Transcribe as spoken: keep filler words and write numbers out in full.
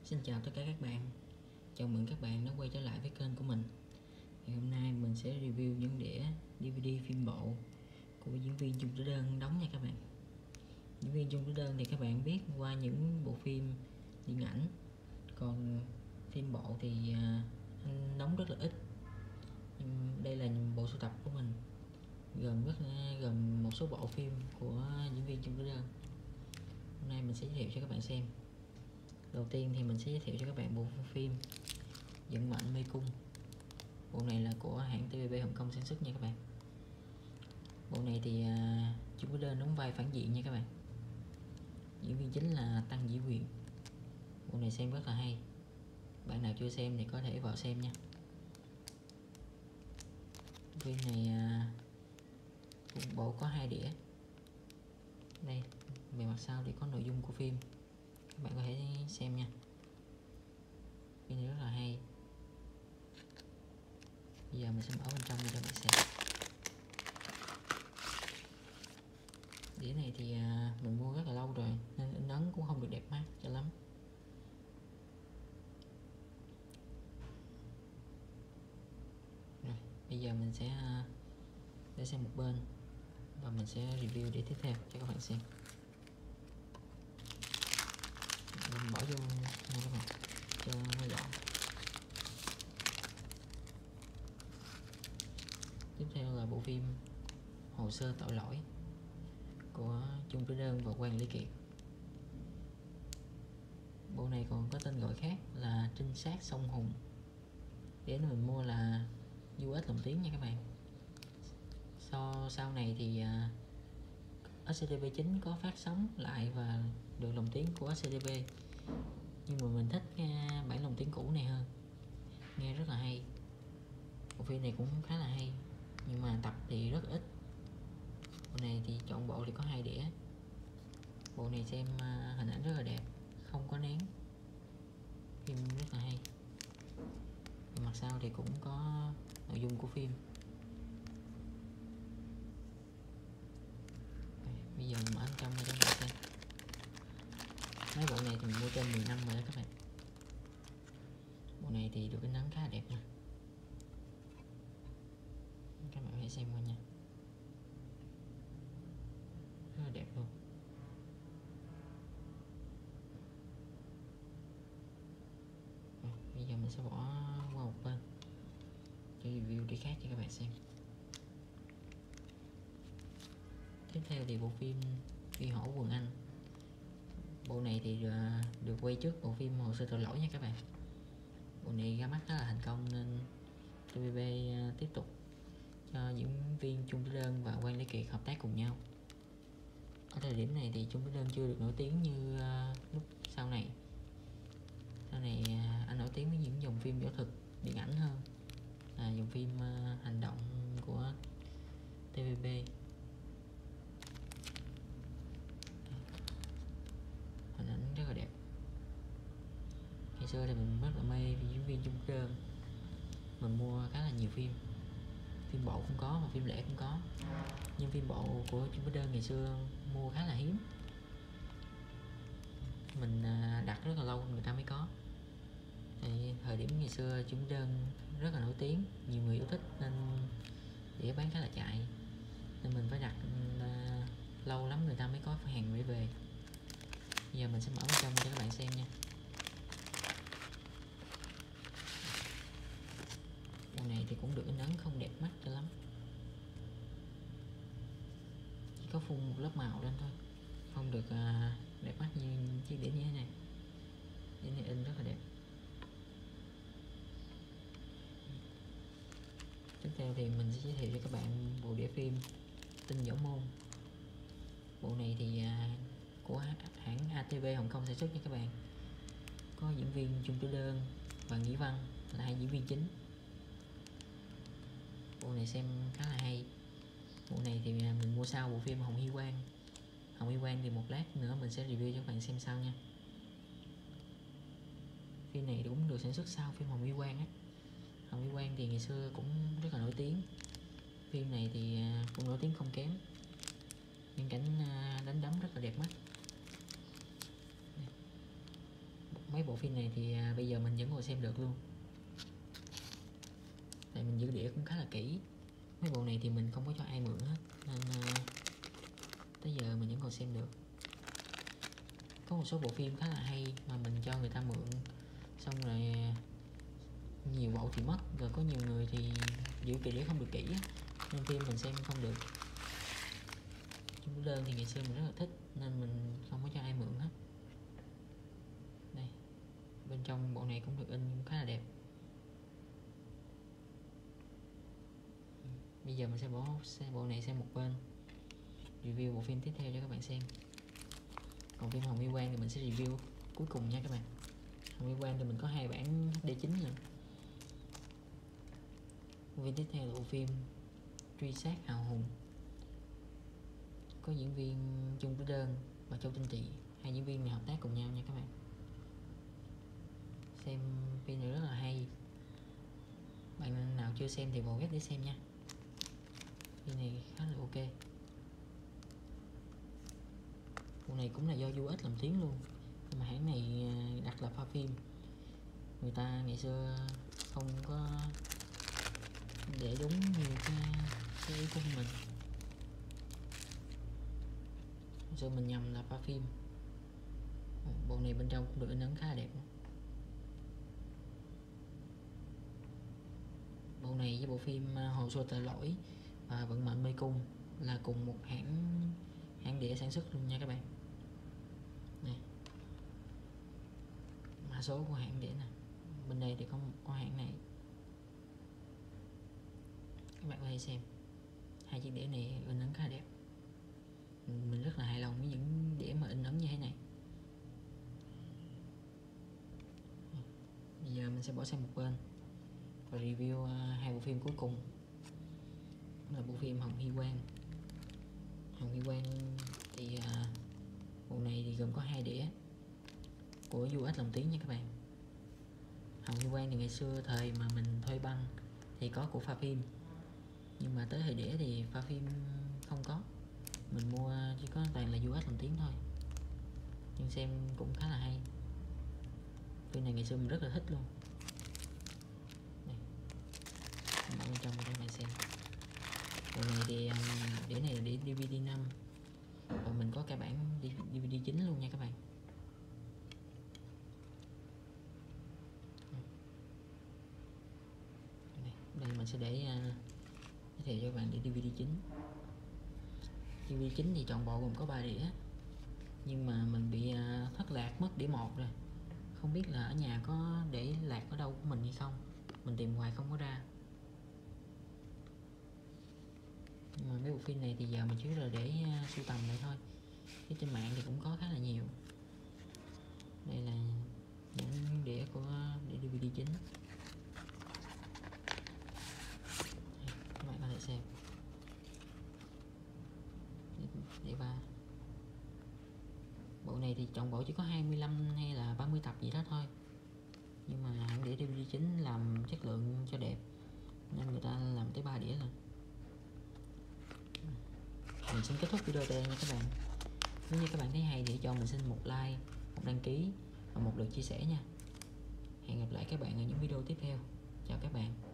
Xin chào tất cả các bạn, chào mừng các bạn đã quay trở lại với kênh của mình. Thì hôm nay mình sẽ review những đĩa đê vê đê phim bộ của diễn viên Chung Tử Đơn đóng nha các bạn. Diễn viên Chung Tử Đơn thì các bạn biết qua những bộ phim điện ảnh, còn phim bộ thì anh đóng rất là ít. Đây là bộ sưu tập của mình gồm rất gồm một số bộ phim của diễn viên Chung Tử Đơn. Hôm nay mình sẽ giới thiệu cho các bạn xem. Đầu tiên thì mình sẽ giới thiệu cho các bạn bộ phim Vận Mệnh Mê Cung. Bộ này là của hãng tê vê bê Hồng Kông sản xuất nha các bạn. Bộ này thì uh, Chung Tử Đơn đóng vai phản diện nha các bạn. Diễn viên chính là Tăng Dĩ Quyền. Bộ này xem rất là hay. Bạn nào chưa xem thì có thể vào xem nha. Phim này uh, bộ có hai đĩa. Đây, bề mặt sau thì có nội dung của phim. Các bạn có thể xem nha. Phim này rất là hay. Bây giờ mình sẽ mở bên trong để cho bạn xem. Đĩa này thì mình mua rất là lâu rồi nên in ấn cũng không được đẹp mắt cho lắm. Rồi, bây giờ mình sẽ để xem một bên và mình sẽ review đĩa tiếp theo cho các bạn xem. Mình bỏ vô nha các bạn cho nó gọn. Tiếp theo là bộ phim Hồ Sơ Tội Lỗi của Chung Tử Đơn và Quang Lý Kiệt. Bộ này còn có tên gọi khác là Trinh Sát Sông Hùng. Để mình mua là u ét lồng tiếng nha các bạn. Sau sau này thì uh, ét xê tê vê chín có phát sóng lại và được lồng tiếng của ét xê tê vê, nhưng mà mình thích nghe bản lồng tiếng cũ này hơn, nghe rất là hay. Bộ phim này cũng khá là hay nhưng mà tập thì rất ít. Bộ này thì chọn bộ thì có hai đĩa. Bộ này xem uh, hình ảnh rất là đẹp, không có nén, phim rất là hay. Mặt sau thì cũng có nội dung của phim. Bây giờ mình mở trong ra cho các bạn xem. Mấy bộ này thì mình mua trên mười năm rồi đó các bạn. Bộ này thì được cái nắng khá là đẹp nha. Các bạn hãy xem qua nha. Rất là đẹp luôn. Rồi, bây giờ mình sẽ bỏ qua một bên cho review đi khác cho các bạn xem. Tiếp theo thì bộ phim Phi Hổ Quần Anh. Bộ này thì được quay trước bộ phim Hồ Sơ Tội Lỗi nha các bạn. Bộ này ra mắt khá là thành công nên tê vê bê tiếp tục cho diễn viên Chung Tử Đơn và Quang Lý Kiệt hợp tác cùng nhau. Ở thời điểm này thì Chung Tử Đơn chưa được nổi tiếng như lúc sau này. Sau này anh nổi tiếng với những dòng phim võ thuật điện ảnh hơn là dòng phim hành động của tê vê bê. Hình ảnh rất là đẹp. Ngày xưa thì mình rất là mê diễn viên Chung Tử Đơn. Mình mua khá là nhiều phim. Phim bộ cũng có và phim lẻ cũng có. Nhưng phim bộ của Chung Tử Đơn ngày xưa mua khá là hiếm. Mình đặt rất là lâu người ta mới có. Thì thời điểm ngày xưa Chung Tử Đơn rất là nổi tiếng, nhiều người yêu thích nên đĩa bán khá là chạy. Nên mình phải đặt uh, lâu lắm người ta mới có hàng gửi về. Bây giờ mình sẽ mở bên trong cho các bạn xem nha. Bộ này thì cũng được in ấn không đẹp mắt cho lắm, chỉ có phun một lớp màu lên thôi, không được uh, đẹp mắt như chiếc đĩa như thế này. Đĩa này in rất là đẹp. Tiếp theo thì mình sẽ giới thiệu cho các bạn bộ đĩa phim Tinh Võ Môn. Bộ này thì uh, của hãng a tê vê Hồng Kông sản xuất nha các bạn. Có diễn viên Chung Tử Đơn và Nghĩ Văn là hai diễn viên chính. Bộ này xem khá là hay. Bộ này thì mình mua sau bộ phim Hồng Hy Quang. Hồng Hy Quang thì một lát nữa mình sẽ review cho các bạn xem sau nha. Phim này cũng được sản xuất sau phim Hồng Hy Quang á. Hồng Hy Quang thì ngày xưa cũng rất là nổi tiếng. Phim này thì cũng nổi tiếng không kém. Những cảnh đánh đấm rất là đẹp mắt. mấy bộ phim này thì à, bây giờ mình vẫn còn xem được luôn, tại mình giữ đĩa cũng khá là kỹ. Mấy bộ này thì mình không có cho ai mượn hết, nên à, tới giờ mình vẫn còn xem được. Có một số bộ phim khá là hay mà mình cho người ta mượn, xong rồi nhiều bộ thì mất, rồi có nhiều người thì giữ cái đĩa không được kỹ á, nên phim mình xem không được. Chung Tử Đơn thì ngày xưa mình rất là thích nên mình không có cho ai mượn hết. Đây, bên trong bộ này cũng được in khá là đẹp. Bây giờ mình sẽ bỏ xe bộ này sang một bên, review bộ phim tiếp theo cho các bạn xem. Còn phim Hồng Hy Quang thì mình sẽ review cuối cùng nha các bạn. Hồng Hy Quang thì mình có hai bản hát đê chín rồi. Bộ phim tiếp theo là bộ phim Truy Sát Hào Hùng, có diễn viên Chung Tử Đơn và Châu Tinh Tị, hai diễn viên này hợp tác cùng nhau nha các bạn. Xem phim này rất là hay, bạn nào chưa xem thì vào web để xem nha. Phim này khá là ok. Bộ này cũng là do u ét làm tiếng luôn, nhưng mà hãng này đặt là Pha Phim. Người ta ngày xưa không có để đúng như cái, cái ý của mình, ngày xưa mình nhầm là Pha Phim. Bộ này bên trong cũng được in ấn khá là đẹp. Bộ này với bộ phim Hồ Sơ Tội Lỗi và Vận Mệnh Mê Cung là cùng một hãng hãng đĩa sản xuất luôn nha các bạn. Này, mã số của hãng đĩa nè, bên đây thì có có hãng này, các bạn có thể xem. Hai chiếc đĩa này in ấn khá là đẹp, mình rất là hài lòng với những đĩa mà in ấn như thế này. Bây giờ mình sẽ bỏ sang một bên và review uh, hai bộ phim cuối cùng, là bộ phim Hồng Hy Quang. Hồng Hy Quang thì uh, bộ này thì gồm có hai đĩa của u ét lồng tiếng nha các bạn. Hồng Hy Quang thì ngày xưa thời mà mình thuê băng thì có của Pha Phim, nhưng mà tới thời đĩa thì Pha Phim không có, mình mua chỉ có toàn là u ét lồng tiếng thôi, nhưng xem cũng khá là hay. Phim này ngày xưa mình rất là thích luôn. Đây, mình bỏ bên trong cho các bạn xem. Bộ này thì um, đĩa này là đĩa đê vê đê năm và mình có cả bản đê vê đê chín luôn nha các bạn. Đây, đây mình sẽ để uh, giới thiệu cho các bạn để đê vê đê chín. đê vê đê chín thì trọn bộ gồm có ba đĩa, nhưng mà mình bị uh, thất lạc mất đĩa một rồi, không biết là ở nhà có để lạc ở đâu của mình hay không, mình tìm hoài không có ra. Nhưng mà mấy bộ phim này thì giờ mình chỉ là để uh, sưu tầm lại thôi, chứ trên mạng thì cũng có khá là nhiều. Đây là những đĩa của đĩa đê vê đê chín, các bạn có thể xem. Đĩa ba, bộ này thì trọn bộ chỉ có hai mươi lăm hay là ba mươi tập gì đó thôi, nhưng mà hãng đĩa đê vê đê chín làm chất lượng cho đẹp nên người ta làm tới ba đĩa rồi. Mình xin kết thúc video đây nha các bạn. Nếu như các bạn thấy hay thì cho mình xin một like, một đăng ký và một lượt chia sẻ nha. Hẹn gặp lại các bạn ở những video tiếp theo. Chào các bạn.